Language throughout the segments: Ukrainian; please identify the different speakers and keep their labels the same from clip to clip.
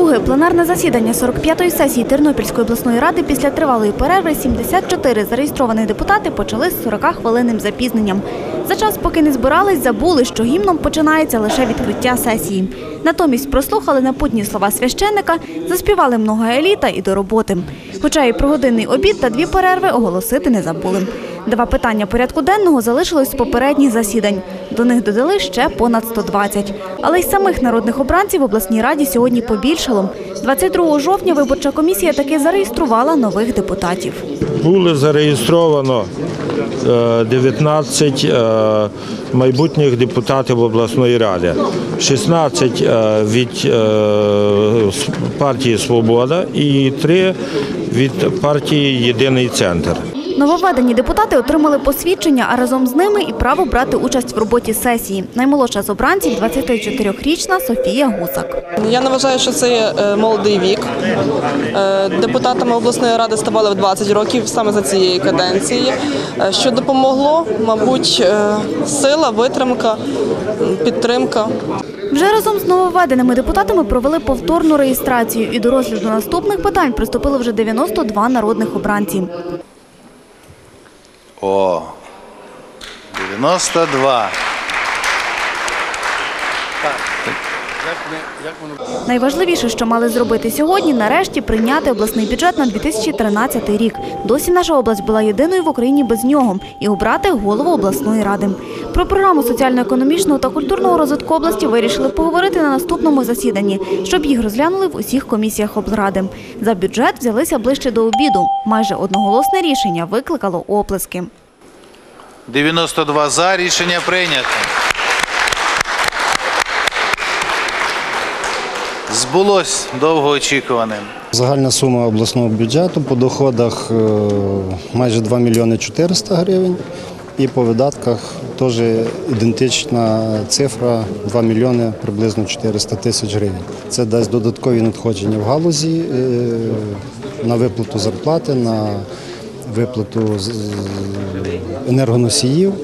Speaker 1: Друге пленарне засідання 45-ї сесії Тернопільської обласної ради після тривалої перерви 74 зареєстрованих депутати почали з 40-хвилинним запізненням. За час, поки не збирались, забули, що гімном починається лише відкриття сесії. Натомість прослухали напутні слова священника, заспівали «Много еліта» і до роботи. Хоча і про годинний обід та 2 перерви оголосити не забули. 2 питання порядку денного залишилось з попередніх засідань. До них додали ще понад 120. Але й самих народних обранців в обласній раді сьогодні побільшало. 22 жовтня виборча комісія таки зареєструвала нових депутатів.
Speaker 2: Було зареєстровано 19 майбутніх депутатів обласної ради. 16 від партії «Свобода» і 3 від партії «Єдиний центр».
Speaker 1: Нововведені депутати отримали посвідчення, а разом з ними і право брати участь в роботі сесії. Наймолодша з обранців – 24-річна Софія Гусак.
Speaker 3: Я не вважаю, що це є молодий вік. Депутатами обласної ради ставали в 20 років саме за цієї каденції. Що допомогло, мабуть, сила, витримка, підтримка.
Speaker 1: Вже разом з нововведеними депутатами провели повторну реєстрацію і до розгляду наступних питань приступили вже 92 народних обранці.
Speaker 4: О, 92.
Speaker 1: Найважливіше, що мали зробити сьогодні – нарешті прийняти обласний бюджет на 2013 рік. Досі наша область була єдиною в Україні без нього – і обрати голову обласної ради. Про програму соціально-економічного та культурного розвитку області вирішили поговорити на наступному засіданні, щоб їх розглянули в усіх комісіях облради. За бюджет взялися ближче до обіду. Майже одноголосне рішення викликало оплески.
Speaker 4: 92 за, рішення прийнято. Збулось довгоочікуваним.
Speaker 5: Загальна сума обласного бюджету по доходах майже 2 мільйони 400 гривень і по видатках теж ідентична цифра – 2 мільйони приблизно 400 тисяч гривень. Це дасть додаткові надходження в галузі на виплату зарплати, на виплату енергоносіїв.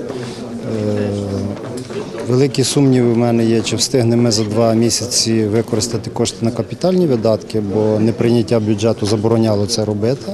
Speaker 5: Великі сумніви в мене є, чи встигнемо ми за 2 місяці використати кошти на капітальні видатки, бо неприйняття бюджету забороняло це робити.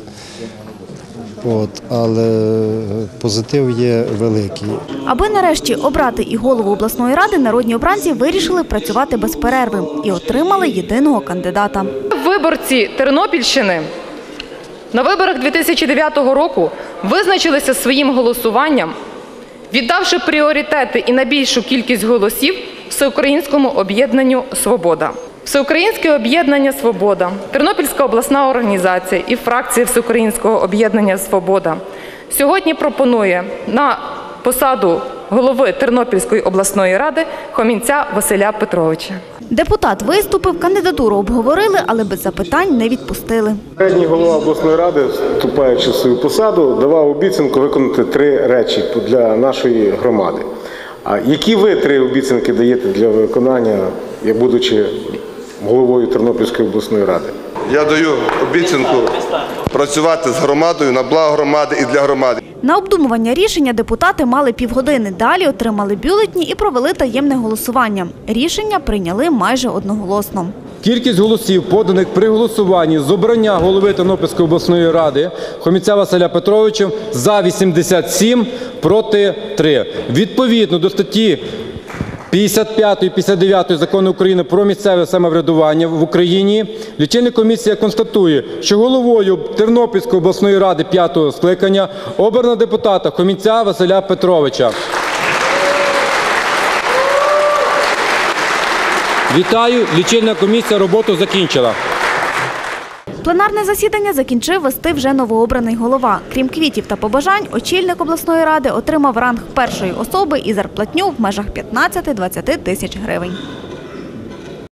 Speaker 5: Але позитив є великий.
Speaker 1: Аби нарешті обрати і голову обласної ради, народні обранці вирішили працювати без перерви і отримали єдиного кандидата.
Speaker 6: Виборці Тернопільщини на виборах 2009 року визначилися своїм голосуванням, віддавши пріоритети і найбільшу кількість голосів Всеукраїнському об'єднанню «Свобода». Всеукраїнське об'єднання «Свобода», Тернопільська обласна організація і фракція Всеукраїнського об'єднання «Свобода» сьогодні пропонує на посаду голови Тернопільської обласної ради Хомінця Василя Петровича.
Speaker 1: Депутат виступив, кандидатуру обговорили, але без запитань не відпустили.
Speaker 7: Попередній голова обласної ради, вступаючи в свою посаду, давав обіцянку виконати 3 речі для нашої громади. А які ви 3 обіцянки даєте для виконання, як будучи головою Тернопільської обласної ради?
Speaker 8: Я даю обіцянку працювати з громадою на благо громади і для громади.
Speaker 1: На обдумування рішення депутати мали півгодини. Далі отримали бюлетні і провели таємне голосування. Рішення прийняли майже одноголосно.
Speaker 9: Кількість голосів, поданих при голосуванні з обрання голови Тернопільської обласної ради Хомінця Василя Петровича – за 87, проти 3. Відповідно до статті 55 і 59 Закону України про місцеве самоврядування в Україні, лічильна комісія констатує, що головою Тернопільської обласної ради 5-го скликання обрано депутата Хомінця Василя Петровича. Вітаю, лічильна комісія роботу закінчила.
Speaker 1: Пленарне засідання закінчив вести вже новообраний голова. Крім квітів та побажань, очільник обласної ради отримав ранг першої особи і зарплатню в межах 15-20 тисяч гривень.